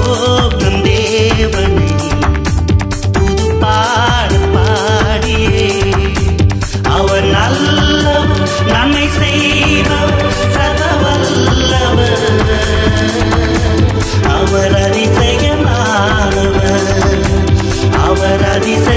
நம் தேவனை புது பாட பாடியே அவர் நல்லவர் நன்மை செய்பவர் சதவல்லவர் அவர் அதிசயமானவர் அவர் அதிசய